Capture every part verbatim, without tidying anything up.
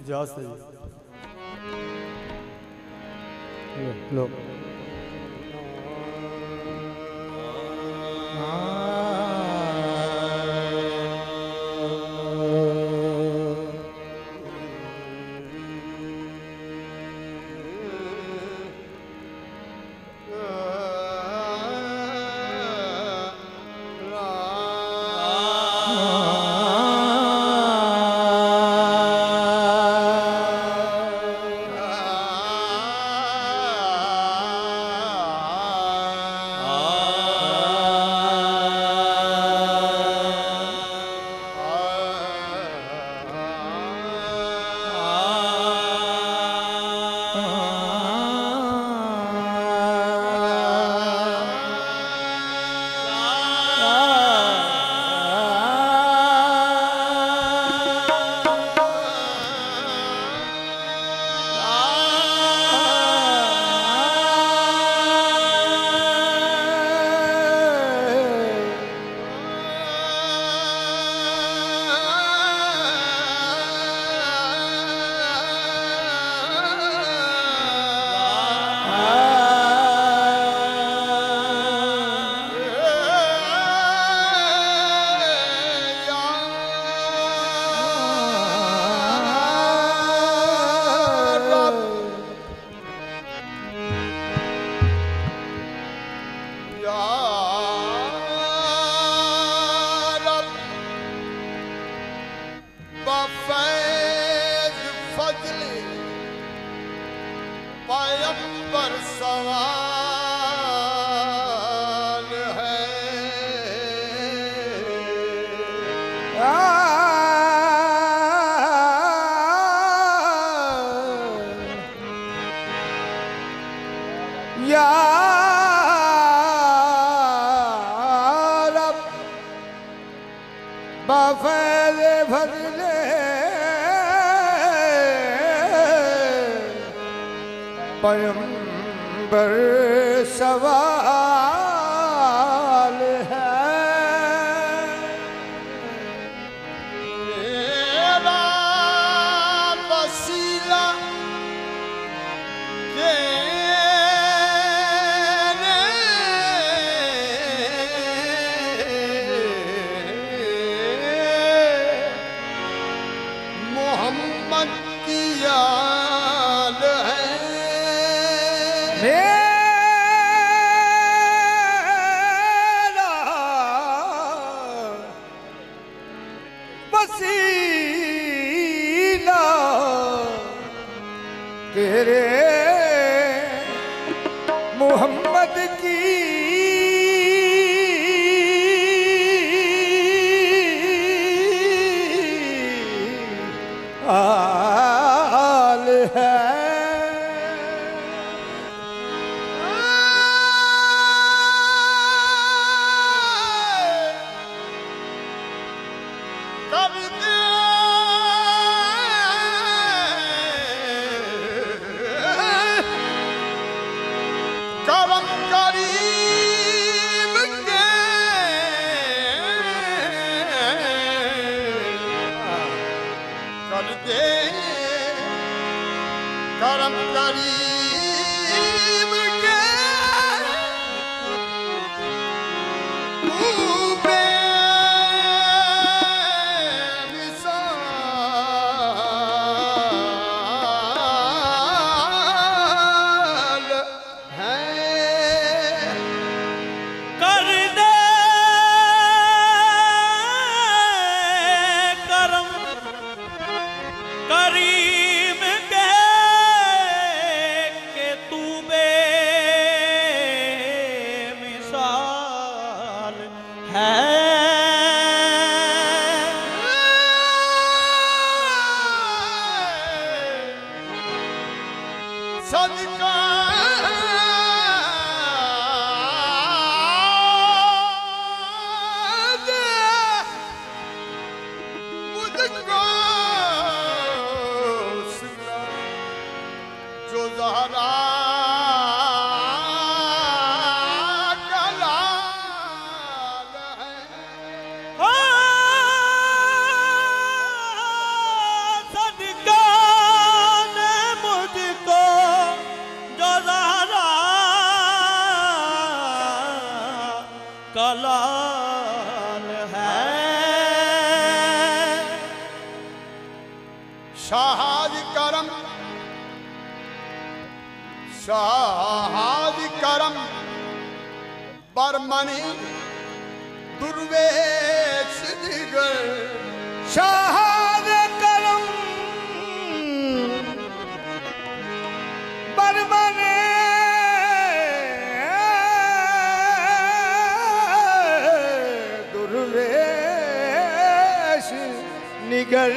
इजाजत है जी। लो पैगंबर सवाल है मेरा वसीला तेरे मोहम्मद की याद है मेरा वसीला तेरे मोहम्मद की आल है करम करीम के तू बेमिसाल है कर दे करम करीम के सदका दे मुझको सिला जो ज़हरा का लाल है सदका शाहाद करम शाहाद करम बरमनी दुर्वेश दिगर शाहाद करम बरमने दुर्वेश निगर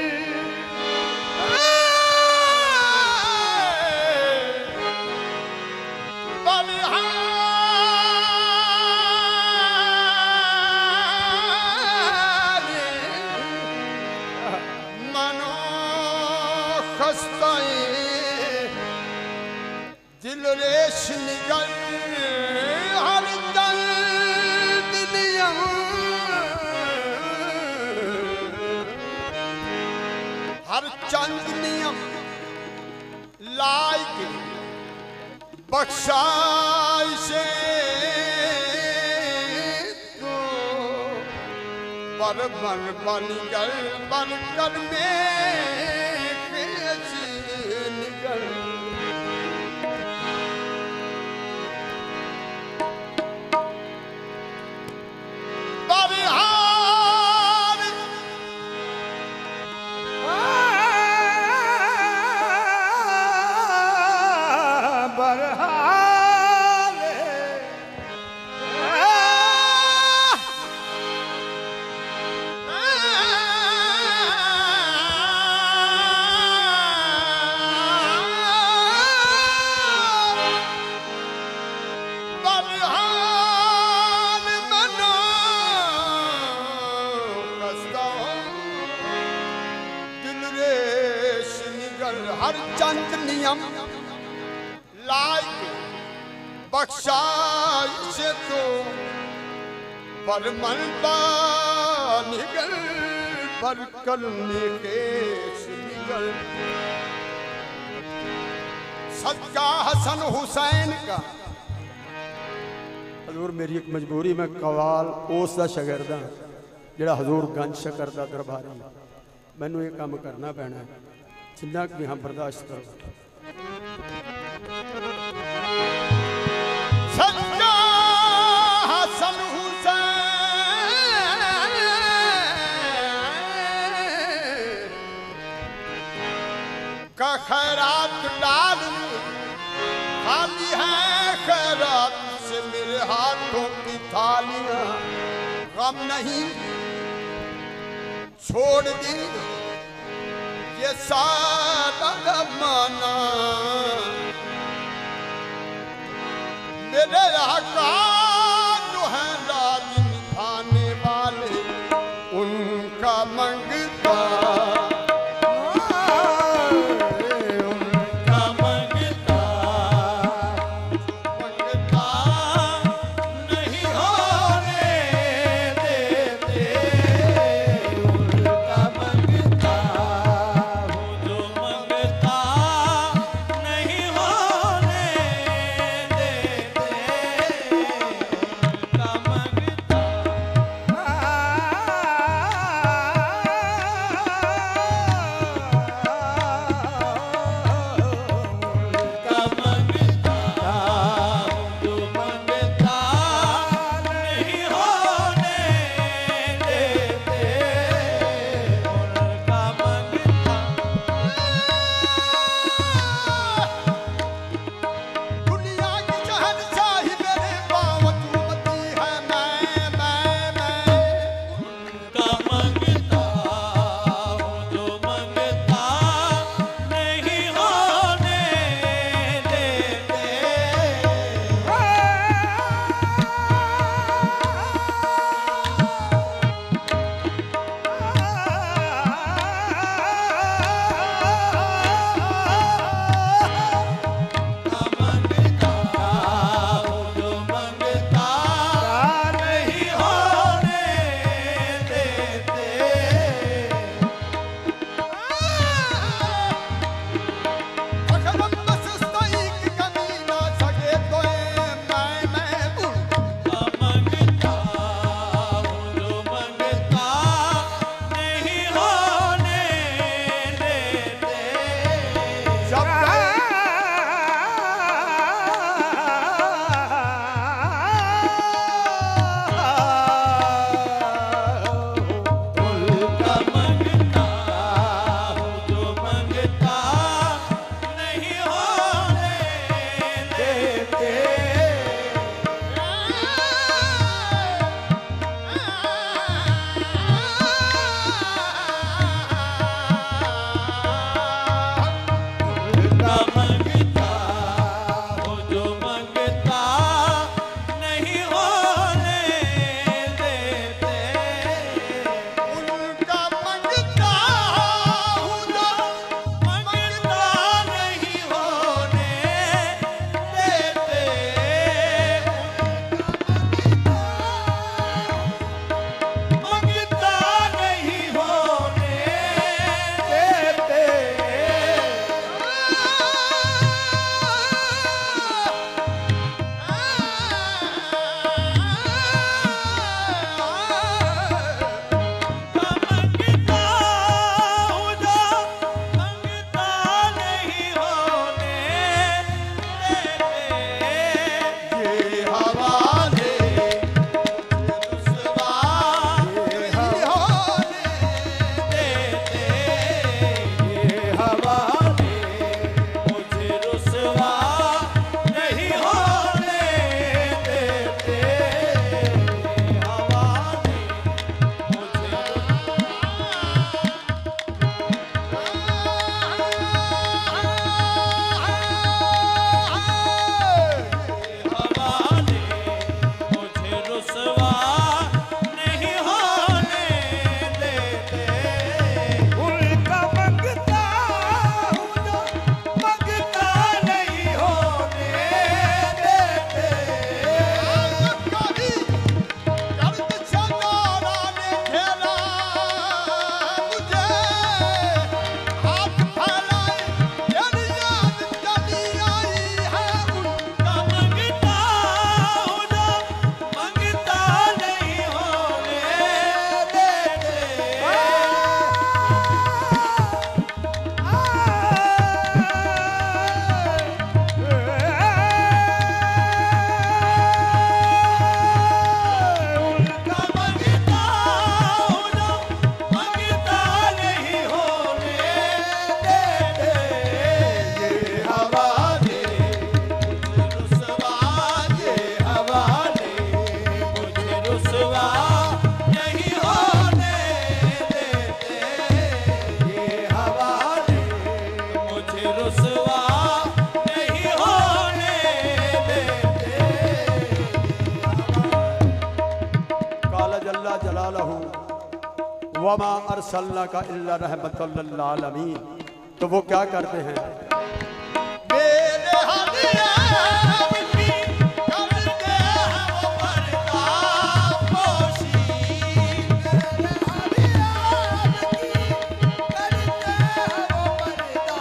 दिलरेश निगल हर दर्द दिया हर चंद नियम लायक बख्शाइशे तो बर बर बन गल बन कर में निगल हर चंद नियम लायक बख्शाइश तो पर मन निगल पर करने के निगल सदका हसन हुसैन का हजूर मेरी एक मजबूरी में कवाल उस दा शागिर्द हां जिहड़ा हजूर गंज शकर दा दरबारी मैनू ये काम करना पैना है जिन्ना भी हम बर्दाश्त करो सदका हसन हुसैन का खैरात डाल खाली है खैरात से मेरे हाथों की थालियां गम नहीं छोड़ दी ये सारा जमाना मेरे आका जो है राज निभाने वाले उनका मंगता वमा अरसलनाका इल्ला रहमतल लिल आलमीन। तो वो क्या करते हैं? मेरे हबीब की करते हैं वो पर्दा पोशी, मेरे हबीब की करते हैं वो पर्दा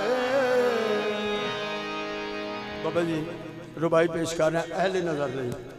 रुबाई पेश कर रहे हैं अहले नजर नहीं।